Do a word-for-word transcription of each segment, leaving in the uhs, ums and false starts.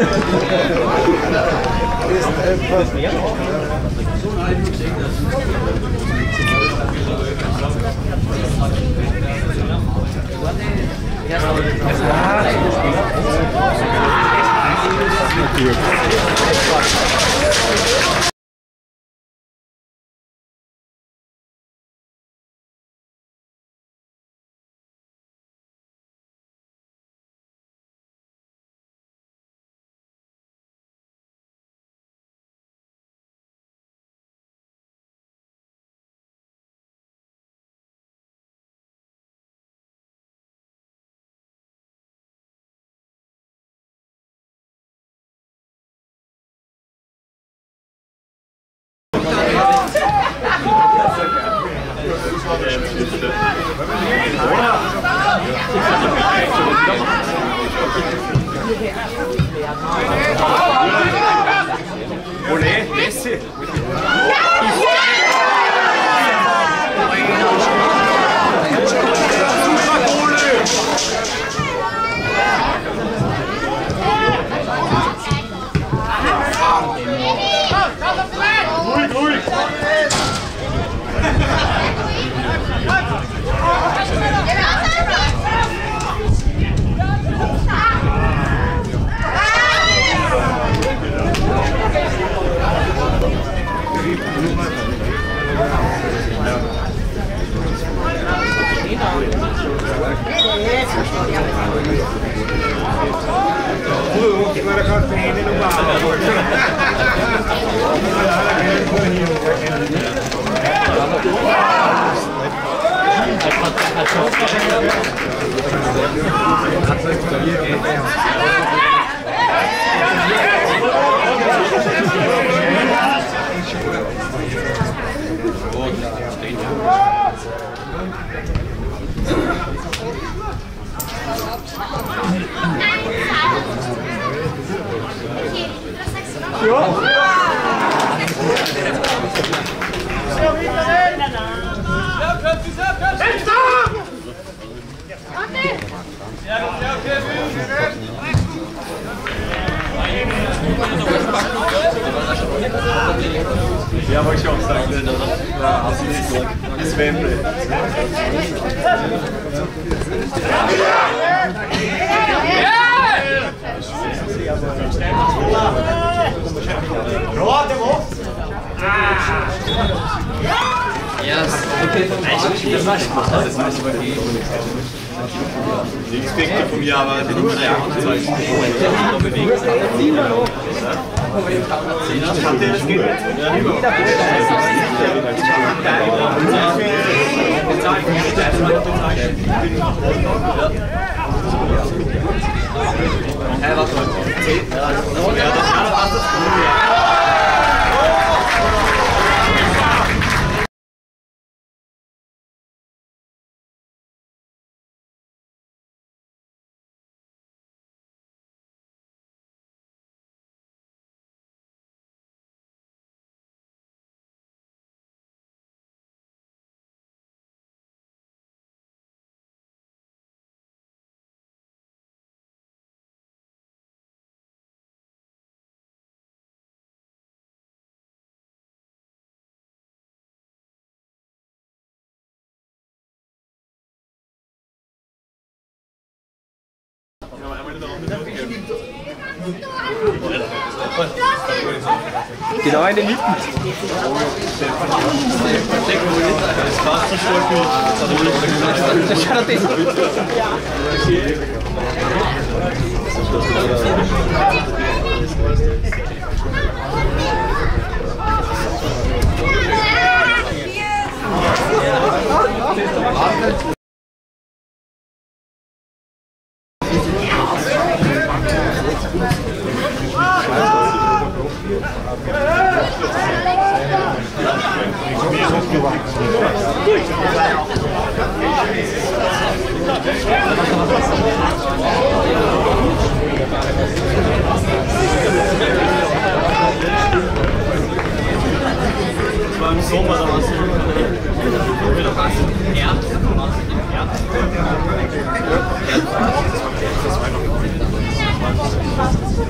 Olé, Messi! Ruhig, ruhig! Ja, wollte ich auch sagen, ja, hast du nicht gesagt. Das Wembley. Yes. Die Expecte vom Jahr war die Nummer drei angezeigt. Hat der das geht? Hey, warte mal. Ja, das war das Gute. Genau in den Lippen. Das schaut das. Im Sommer, da warst du Herbst.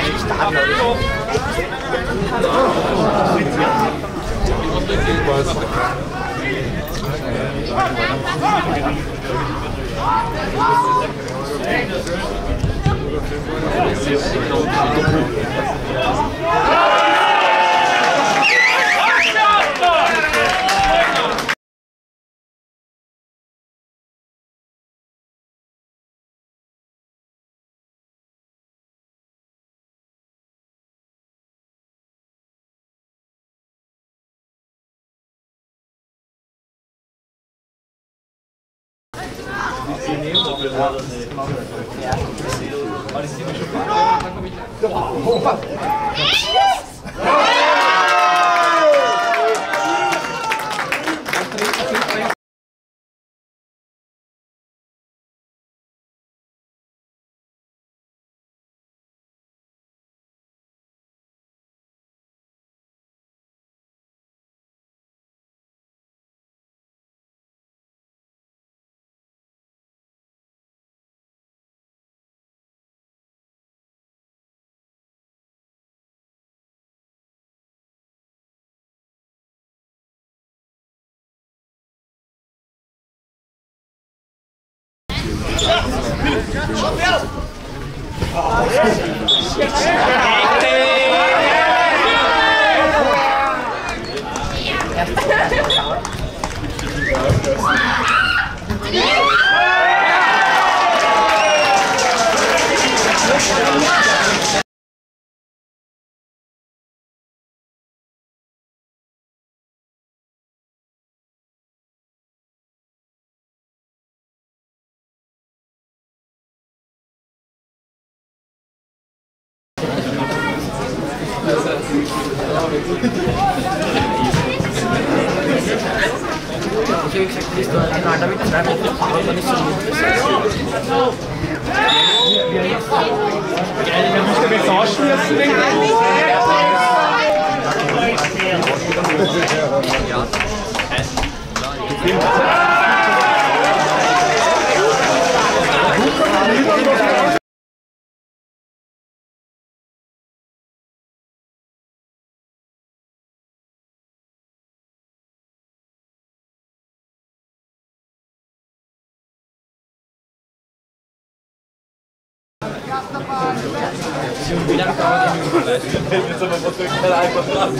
Ich habe gesagt, bist du ein Alter mit drei Metern Frau, aber nicht so gut. Geil, wir müssen jetzt ausschließen, denke ich. Wie lange dauert die Minute? Jetzt aber was wirklich einfach dran.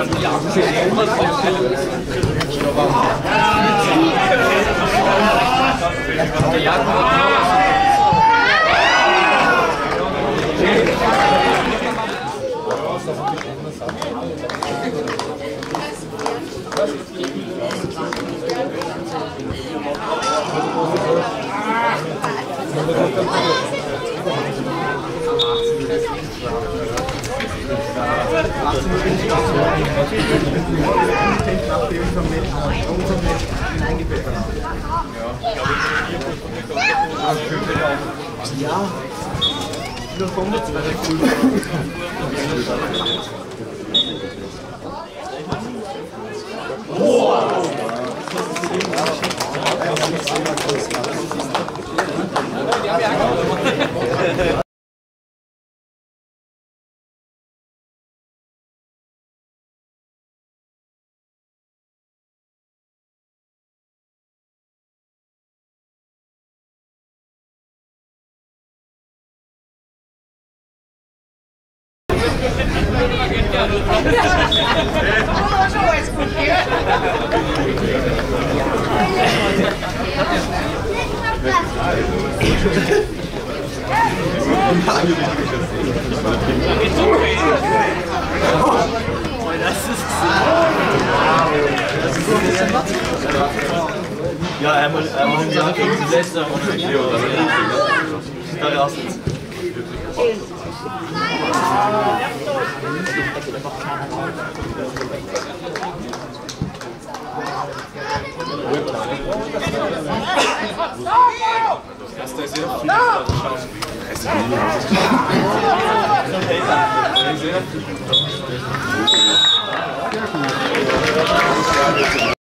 Ja, da kommt jetzt weiter cool. Ja, einmal, einmal im Jahr kriegen sie das letzte und vier oder so. Da raus jetzt. Das ist ja viel.